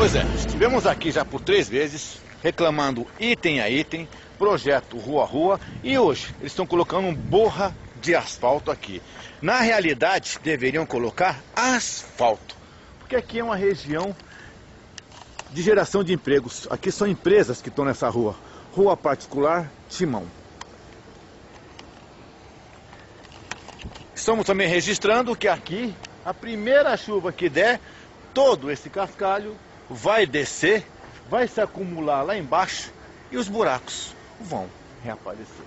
Pois é, estivemos aqui já por 3 vezes, reclamando item a item, projeto rua a rua, e hoje eles estão colocando borra de asfalto aqui. Na realidade, deveriam colocar asfalto, porque aqui é uma região de geração de empregos. Aqui são empresas que estão nessa rua. Rua particular Timão. Estamos também registrando que aqui, a primeira chuva que der, todo esse cascalho vai descer, vai se acumular lá embaixo e os buracos vão reaparecer.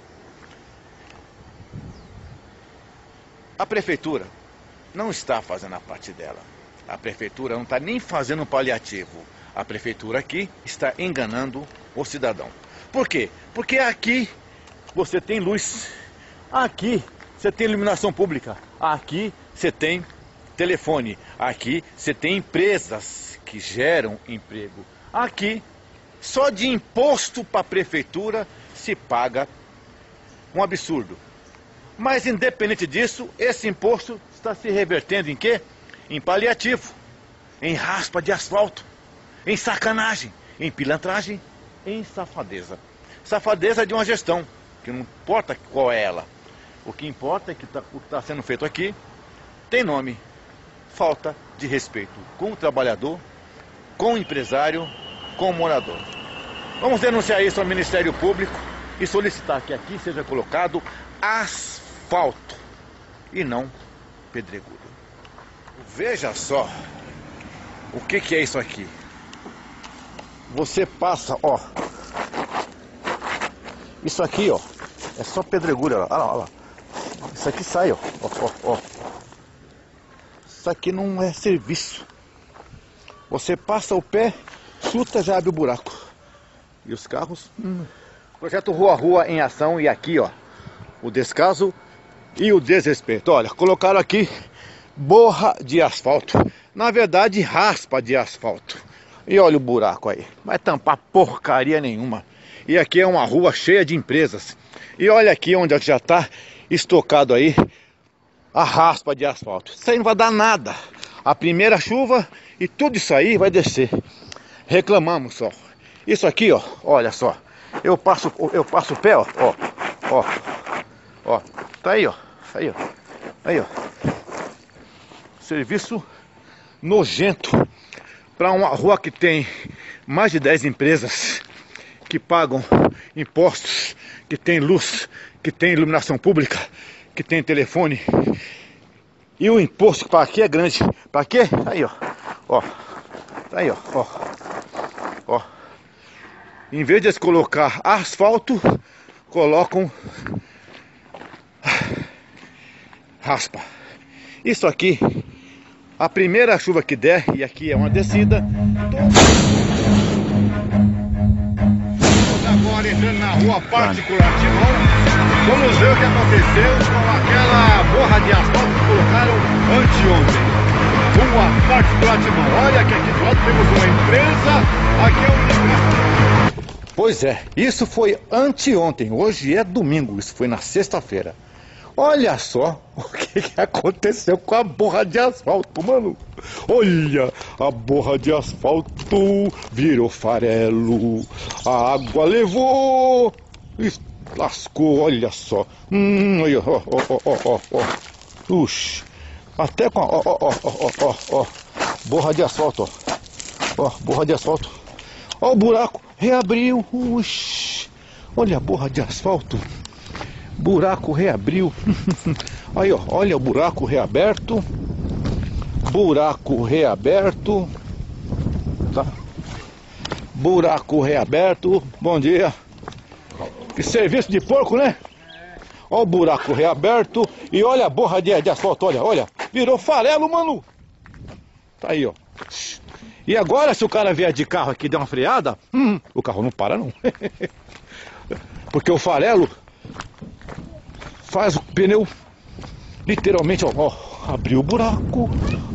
A prefeitura não está fazendo a parte dela. A prefeitura não está nem fazendo um paliativo. A prefeitura aqui está enganando o cidadão. Por quê? Porque aqui você tem luz, aqui você tem iluminação pública, aqui você tem telefone, aqui você tem empresas que geram emprego. Aqui, só de imposto para a prefeitura se paga um absurdo. Mas independente disso, esse imposto está se revertendo em quê? Em paliativo, em raspa de asfalto, em sacanagem, em pilantragem, em safadeza. Safadeza de uma gestão, que não importa qual é ela. O que importa é que o que está sendo feito aqui tem nome: falta de respeito com o trabalhador, com o empresário, com o morador. Vamos denunciar isso ao Ministério Público e solicitar que aqui seja colocado asfalto e não pedregulho. Veja só o que é isso aqui. Você passa, ó. Isso aqui, ó, é só pedregulho, ó. Olha lá, olha lá. Isso aqui sai, ó. Ó. Isso aqui não é serviço. Você passa o pé, chuta, já abre o buraco. E os carros... Projeto Rua a Rua em ação. E aqui, ó, o descaso e o desrespeito. Olha, colocaram aqui borra de asfalto. Na verdade, raspa de asfalto. E olha o buraco aí. Vai tampar porcaria nenhuma. E aqui é uma rua cheia de empresas. E olha aqui onde já está estocado aí a raspa de asfalto. Isso aí não vai dar nada. A primeira chuva e tudo isso aí vai descer. Reclamamos só. Isso aqui, ó, olha só. Eu passo o pé, ó. Tá aí, ó. Aí, ó. Serviço nojento para uma rua que tem mais de 10 empresas que pagam impostos, que tem luz, que tem iluminação pública, que tem telefone. E o imposto para aqui é grande. Para quê? Aí, ó. Tá aí, ó. Em vez de eles colocar asfalto, colocam raspa. Isso aqui, a primeira chuva que der, e aqui é uma descida. Agora entrando na rua particular Timão, vamos ver o que aconteceu com aquela borra de asfalto que colocaram anteontem. Rua particular Timão. Olha que aqui do lado temos uma empresa, aqui é um... Pois é, isso foi anteontem, hoje é domingo, isso foi na sexta-feira. Olha só o que aconteceu com a borra de asfalto, mano. Olha, a borra de asfalto virou farelo. A água levou e lascou, olha só. Olha, ó. Puxa, até com ó. Borra de asfalto, ó. Borra de asfalto. Ó o buraco, reabriu. Olha a borra de asfalto. Buraco reabriu. Aí, ó, olha o buraco reaberto. Buraco reaberto. Tá? Buraco reaberto. Bom dia. Que serviço de porco, né? Olha o buraco reaberto. E olha a borra de asfalto. Olha. Virou farelo, mano. Tá aí, ó. E agora, se o cara vier de carro aqui e der uma freada, o carro não para, não. Porque o farelo faz o pneu literalmente, ó, abriu o buraco,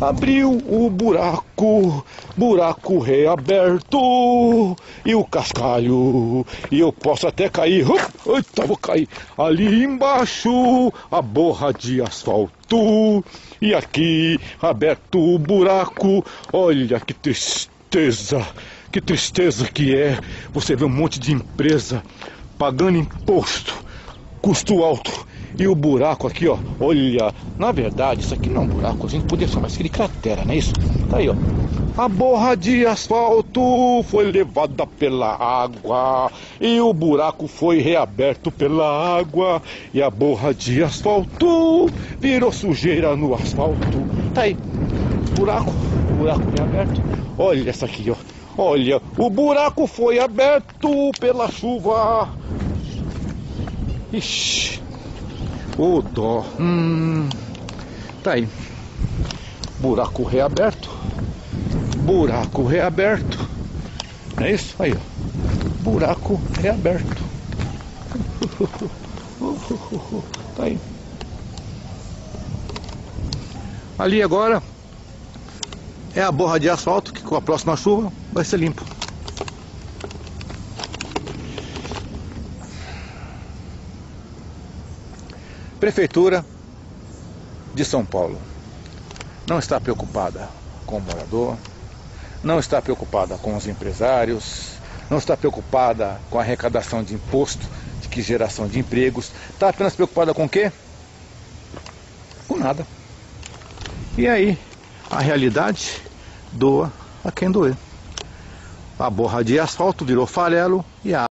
buraco reaberto e o cascalho, e eu posso até cair, eita, vou cair ali embaixo, a borra de asfalto, e aqui aberto o buraco, olha que tristeza. que tristeza que é você ver um monte de empresa pagando imposto, custo alto, e o buraco aqui, ó, olha, na verdade isso aqui não é um buraco, a gente podia chamar isso de cratera, não é isso? Tá aí, ó, a borra de asfalto foi levada pela água e o buraco foi reaberto pela água e a borra de asfalto virou sujeira no asfalto. Tá aí, buraco reaberto. Olha essa aqui, ó. Olha, o buraco foi aberto pela chuva. Ixi, ô dó. Tá aí, buraco reaberto. Buraco reaberto. Não é isso? Aí, ó. Buraco reaberto. Tá aí. Ali agora é a borra de asfalto que com a próxima chuva vai ser limpo. Prefeitura de São Paulo não está preocupada com o morador, não está preocupada com os empresários, não está preocupada com a arrecadação de imposto, de geração de empregos, está apenas preocupada com o quê? Com nada. E aí, a realidade doa a quem doer. A borra de asfalto virou farelo e a